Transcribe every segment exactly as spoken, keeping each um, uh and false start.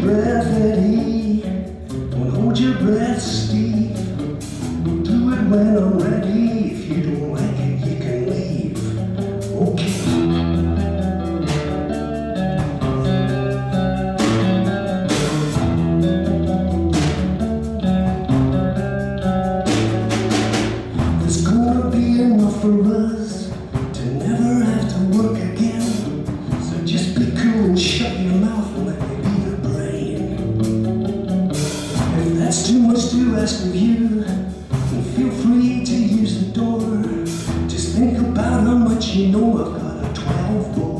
breath, Eddie. Don't hold your breath, Steve. We'll do it when I'm ready. If you don't like it, you can leave. Okay. There's gonna be enough for us to never have to work again. So just be cool and shut your mouth and let me be the brain. If that's too much to ask of you, then feel free to use the door. Just think about how much you know I've got a twelve bore.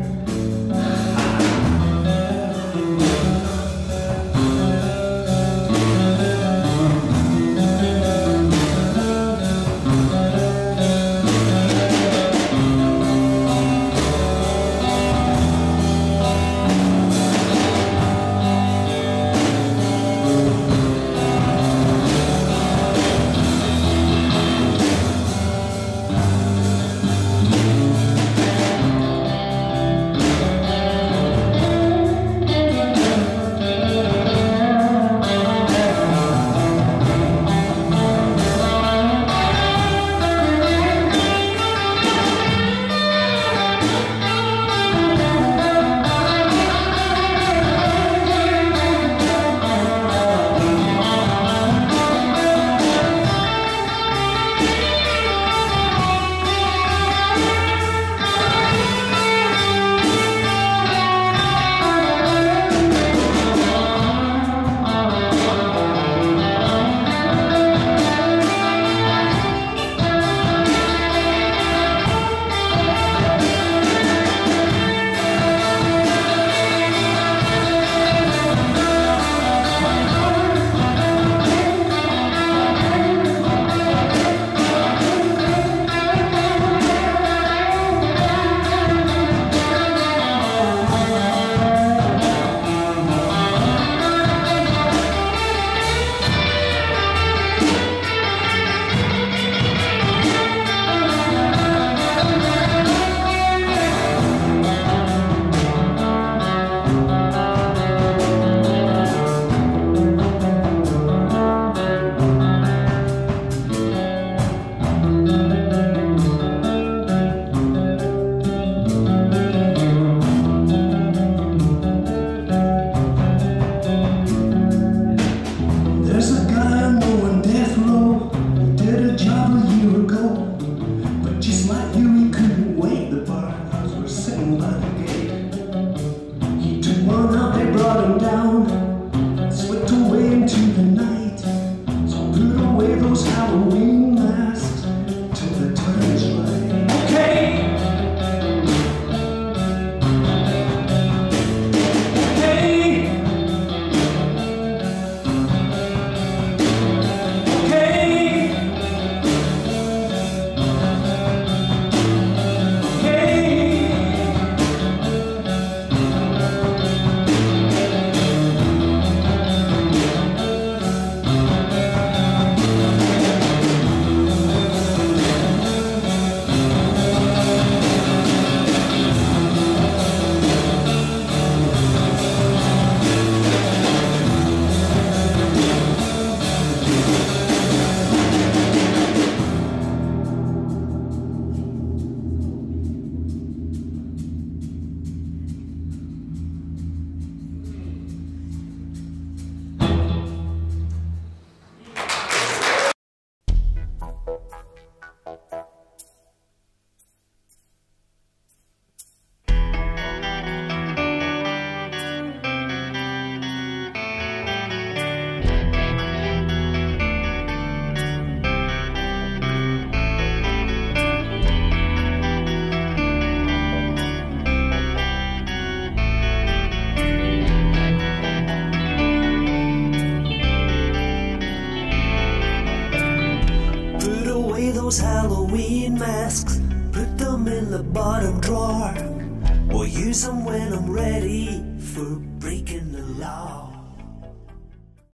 Those Halloween masks, put them in the bottom drawer, or use them when I'm ready for breaking